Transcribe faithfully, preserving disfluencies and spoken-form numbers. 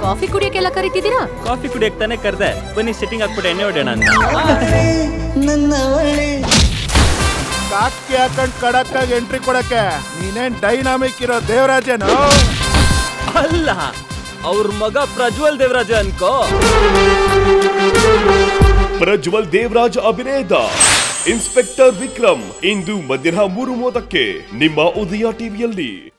Coffee ಕುಡಿಯಕ್ಕೆಲ್ಲ ಕರಿತಿದ್ದೀರಾ? Coffee ಕುಡಿಯಕ್ ತಾನೇ ಕರ್ದೆ. ಬನ್ನಿ ಸೆಟ್ಟಿಂಗ್ ಹಾಕ್ಬಿಟ್ಟು ಎಣ್ಣೆ ಹೊಡೆಯೋಣ ಅಂತ. ಕಾಕಿ ಹಾಕೊಂಡ್ ಕಡಕ್ ಆಗಿ ಎಂಟ್ರಿ ಕೊಡಕ್ಕೆ ನೀನೇನ್ ಡೈನಾಮಿಕ್ ಇರೋ ದೇವರಾಜೇನು? ಅಲ್ಲ, ಅವ್ರ ಮಗ ಪ್ರಜ್ವಲ್ ದೇವರಾಜ ಅನ್ಕೋ. ಪ್ರಜ್ವಲ್ ದೇವರಾಜ್ ಅಭಿನಯದ ಇನ್ಸ್ಪೆಕ್ಟರ್ ವಿಕ್ರಮ್ ಇಂದು ಮಧ್ಯಾಹ್ನ ಮೂರು ಮೂವತ್ತಕ್ಕೆ ನಿಮ್ಮ ಉದಯ ಟಿವಿಯಲ್ಲಿ.